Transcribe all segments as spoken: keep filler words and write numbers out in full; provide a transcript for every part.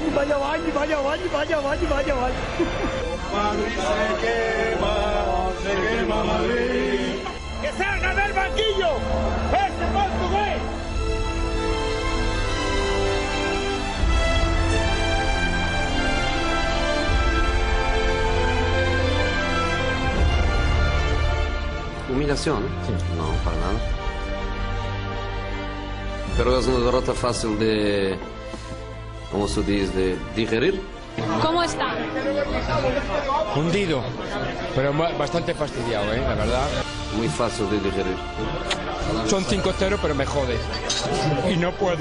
vaya baño, vaya baño, vaya baño, vaya baño. Madrid se quema, se quema Madrid. ¡Que salga del banquillo! ¡Ese portugués! Humillación, ¿no? Sí. No, para nada. Pero es una derrota fácil de, ¿cómo se dice?, de digerir. ¿Cómo está? Hundido, pero bastante fastidiado, ¿eh? La verdad. Muy fácil de digerir. Son cinco cero, pero me jode. Y no puedo.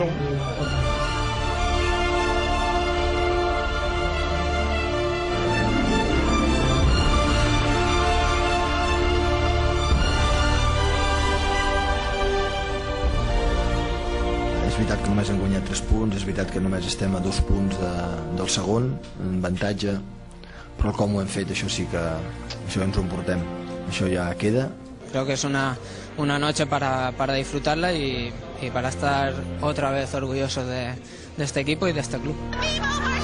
És veritat que només hem guanyat tres punts, és veritat que només estem a dos punts de, del segon, en avantatge, però com ho hem fet, això sí que això ens ho emportem, això ja queda. Creo que es una, una noche para, para disfrutarla y, y para estar otra vez orgullosos de, de este equipo y de este club.